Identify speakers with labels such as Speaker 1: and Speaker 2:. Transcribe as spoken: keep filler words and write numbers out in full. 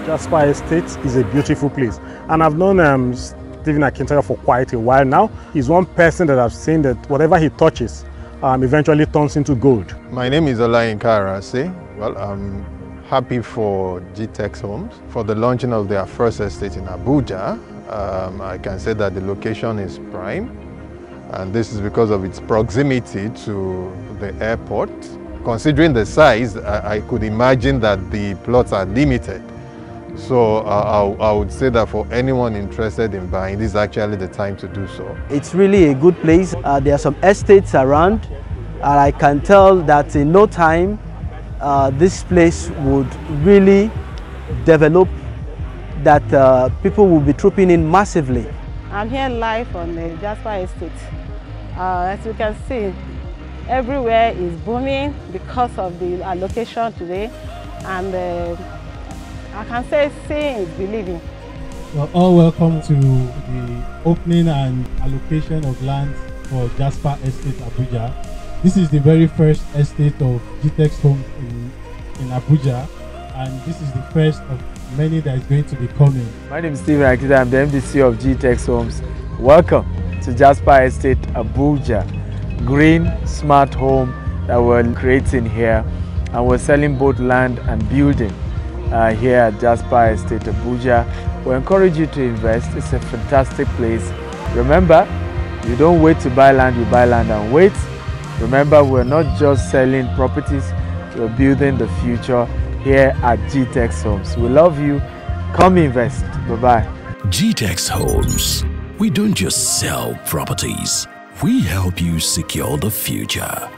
Speaker 1: Jasper Estate is a beautiful place, and I've known um, Stephen Akintayo for quite a while now. He's one person that I've seen that whatever he touches um, eventually turns into gold.
Speaker 2: My name is Olayinka Arase. Well, I'm happy for G-Tex Homes for the launching of their first estate in Abuja. Um, I can say that the location is prime, and this is because of its proximity to the airport. Considering the size, I, I could imagine that the plots are limited. So uh, I, I would say that for anyone interested in buying, this is actually the time to do so.
Speaker 3: It's really a good place. Uh, there are some estates around, and I can tell that in no time, uh, this place would really develop, that uh, people will be trooping in massively.
Speaker 4: I'm here live on the Jasper Estate. Uh, as you can see, everywhere is booming because of the allocation today, and uh, I can say seeing is believing.
Speaker 5: You're all welcome to the opening and allocation of land for Jasper Estate Abuja. This is the very first estate of G-Tex Homes in, in Abuja, and this is the first of many that is going to be coming.
Speaker 6: My name is Stephen Akintayo. I'm the M D C of G-Tex Homes. Welcome to Jasper Estate Abuja. Green, smart home that we're creating here, and we're selling both land and building uh, here at Jasper Estate Abuja. We encourage you to invest. It's a fantastic place. Remember, you don't wait to buy land, you buy land and wait. Remember, we're not just selling properties, we're building the future here at G-Tex Homes. We love you. Come invest. Bye-bye.
Speaker 7: G-Tex Homes. We don't just sell properties. We help you secure the future.